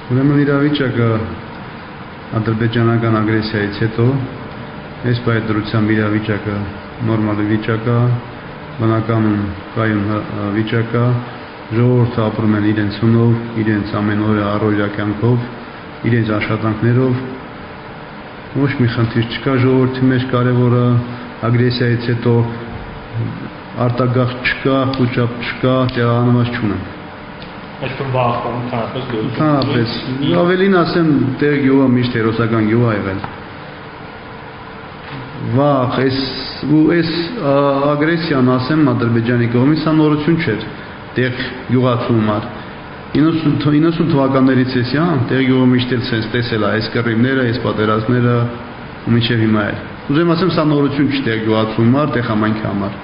Ուրեմն իրավիճակը ադրբեջանական ագրեսիայից հետո այս պայծառությամբ իրավիճակը նորմալ վիճակ է, բնականon կայուն վիճակ է, ժողովուրդը ապրում են իրենց հունով, իրենց ամենօրյա առօրյա կյանքով, իրենց աշխատանքներով, ոչ մի խնդիր չկա ժողովրդի մեջ, կարևորը ագրեսիայից հետո արտագաղթ չկա, խուճապ չկա, տեղահանված չունենք։ Այսօր վաղ Ընդհանրապես, ավելին ասեմ, տեղ գյուղը միշտ հերոսական գյուղ է եղել։ Վաղ, այս ագրեսիան ասեմ Ադրբեջանի կողմից սա նորություն չէր, տեղ գյուղացում էր։ 90 թվականներից էս, տեղ գյուղը միշտ էլ sense տեսել է, այս կռիվները, այս պատերազմները ու մինչև հիմա էլ։ Ուզում ասեմ, սա նորություն չի տեղ գյուղացում էր, տեղ համայնքի համար։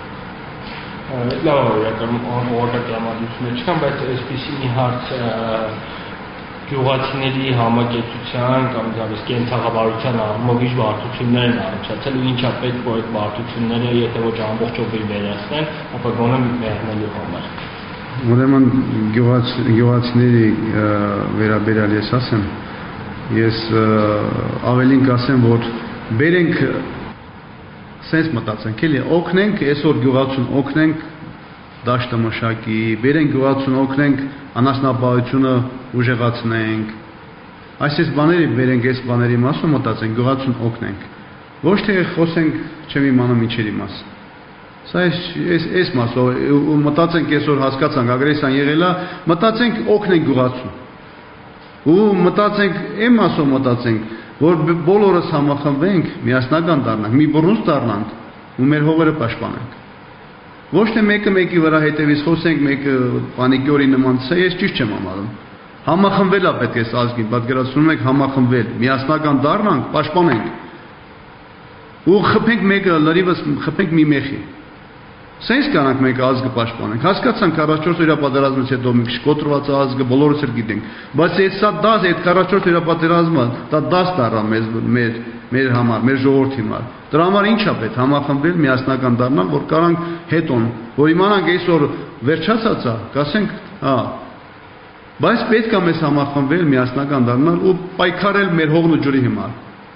Լավ օրակարգամատությունը չկան, բայց այսպիսի մի հարց գյուղացիների համակեցության կամ դրանից կենցաղավարության առումով ինչ բարդություններ են առաջացել ու ինչա պետք որ այդ բարդությունները եթե ոչ ամբողջովին վերացնեն, ապա գոնե մեղմելու համար։ Ուրեմն գյուղացիների վերաբերյալ ես ասեմ, ես ավելին կասեմ, որ բերենք sense մտածենք, էլի օգնենք այսօր գյուղացուն օգնենք դաշտը մշակի, բերենք գյուղացուն օգնենք անասնապահությունը ուժեղացնենք, այս բաների բերենք այս բաների մասը մտածենք գյուղացուն օգնենք, ոչ թե խոսենք չեմ իմանում ինչերի մաս։ Սա այս մասը մտածենք այսօր հասկացանք ագրեսիան եղել է, մտածենք օգնենք գյուղացուն։ Ու մտածենք այն մասով մտածենք որ բոլորս համախմբենք, միասնական դառնանք, մի բռունց դառնանք ու մեր հողերը պաշտպանենք։ Ոչ թե մեկը մեկի վրա հետևից խոսենք, մեկը պանիկյորի նման, սա ես ճիշտ չեմ համարում։ Համախմբել է պետք է ազգին, պատկերացնում եք համախմբել, միասնական դառնանք, պաշտպանենք։ Ու խփենք մեկը լրիվս խփենք մի մեխի։ Սենց կանանք մեկ ազգը պաշտպանենք։ Հասկացանք 44 օրյա պատերազմից հետո մի քիչ կոտրված ազգը բոլորս էլ գիտենք։ Բայց սա դաս այդ 44 օրյա պատերազմը դա դաս դառա մեր համար, մեր ժողովրդի համար։ Դրա համար ի՞նչ է պետք համախմբել, միասնական դառնալ, որ կարանք հետոն, որ իմանանք այսօր վերջացած է, կասենք, հա։ Բայց պետք է մեզ համախմբել, միասնական դառնալ ու պայքարել մեր հողն ու ջրի համար։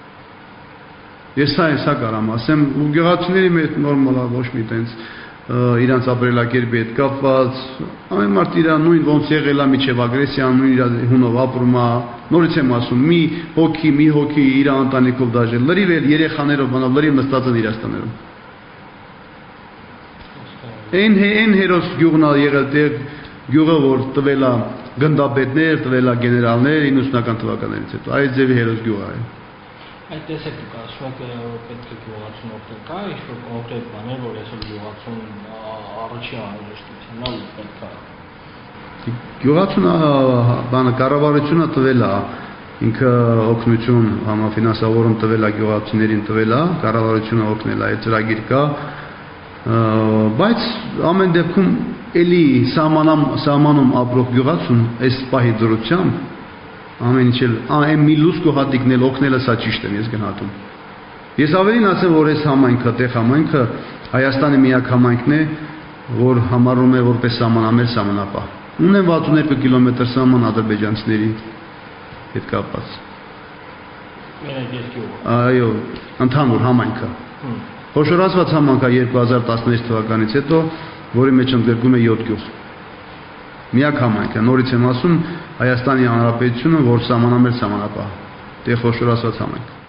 Ես սա կարամ ասեմ, ու գյուղացիների մեջ նորմալ է, ոչ մի տենց իրանց ապրելակերպի հետ կապված, ամեն մարդ իր նույն ոնց եղել է միջև ագրեսիան, նույն իր հունով ապրում է, նորից եմ ասում, մի հոգի իր ընտանիքով դաժել, լրիվ էլ երեխաներով, լրիվ նստած են իր տներում։ Այն հերոս գյուղն է եղել տեղ գյուղը, որ տվել է գնդապետներ, տվել է գեներալներ 90-ական թվականներից հետո, այս ձևի հերոս գյուղ է։ Այդ տեսեք ասում եք պետք է գյուղացուն օգնել, կա ինչ-որ կոնկրետ բաներ, որ այսօր գյուղացուն առաջի անհրաժեշտությունն է ու պետք է։ Գյուղացուն բանը կառավարությունը տվել է, ինքը օգնություն համաֆինանսավորում տվել է գյուղացիներին տվել է, կառավարությունը օգնել է, այդ ծրագիր կա, բայց ամեն դեպքում էլի սահմանում ապրող գյուղացուն այս պահի դրությամբ ամեն ինչ էլ այն մի լուսկո հատիկնել օգնելը սա ճիշտ եմ ես գնահատում։ Ես ավելին ասեմ, որ այս համայնքը, տեղ համայնքը Հայաստանի միակ համայնքն է, որ համարվում է որպես սահմանամեր սահմանապահ։ Ունեն 62 կիլոմետր սահման ադրբեջանցիների հետ կապված։ Այո, ընդհանուր համայնքը։ Խոշորացված համայնք է 2016 թվականից հետո, որի մեջ ընդգրկում է 7 գյուղ։ Միակ համայնքը, նորից եմ ասում, Հայաստանի Հանրապետությունը, որ սահմանամեր սահմանապահ, տեղ խոշորացված համայնք։